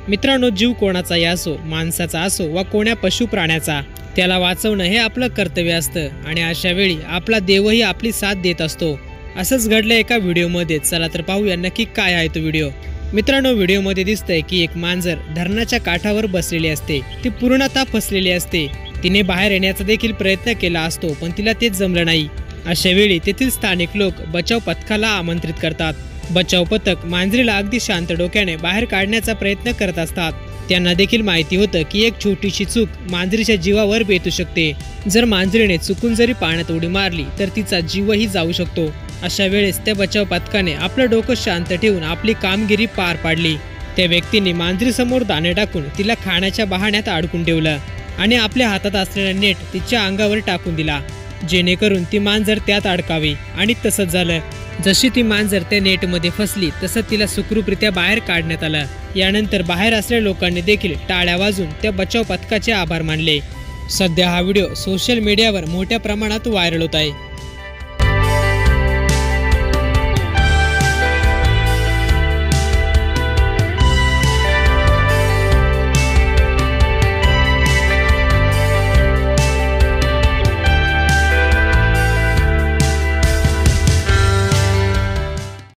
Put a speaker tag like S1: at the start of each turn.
S1: मित्रांनो, जीव कोणाचाही असो, माणसाचा असो वा कोण्या पशु प्राण्याचा, त्याला वाचवणं हे आपलं कर्तव्य असतं आणि अशा वेळी आपला देवही आपली साथ देत असतो। असंच घडलं एका व्हिडिओमध्ये। चला तर पाहूया नक्की काय आहे तो व्हिडिओ। मित्रांनो, व्हिडिओमध्ये दिसतंय की एक मांजर धरणाच्या काठावर बसलेली असते। ती पूर्णतः फसलेली असते। तिने बाहेर येण्याचा देखील प्रयत्न केला असतो, पण तिला तेच जमलं नाही। अशा वेळी तेथील स्थानिक लोक बचाव पथकाला आमंत्रित करतात। बचाव पथक मांजरीला अगदी शांत डोक्याने बाहेर काढण्याचा प्रयत्न करत असतात। त्यांना देखील माहिती होतं की एक छोटीशी चूक मांजरीच्या जीवावर बेतू शकते। जर मांजरीने चुकून जरी पाण्यात उडी मारली तर तिचा जीवही जाऊ शकतो। अशा वेळेस त्या बचाव पथकाने आपलं डोकं शांत ठेवून आपली कामगिरी पार पाडली। त्या व्यक्तीने मांजरीसमोर दाणे टाकून तिला खाण्याच्या बहाण्यात अडकून ठेवलं आणि आपल्या हातात असलेला नेट तिच्या अंगावर टाकून दिला, जेणेकरून ती मांजर त्यात अडकावी। आणि तसंच झालं। जशी ती मांजर त्या नेटमध्ये फसली तसं तिला सुखरूपरित्या बाहेर काढण्यात आलं। यानंतर बाहेर असलेल्या लोकांनी देखील टाळ्या वाजून त्या बचाव पथकाचे आभार मानले। सध्या हा व्हिडिओ सोशल मीडियावर मोठ्या प्रमाणात व्हायरल होत आहे।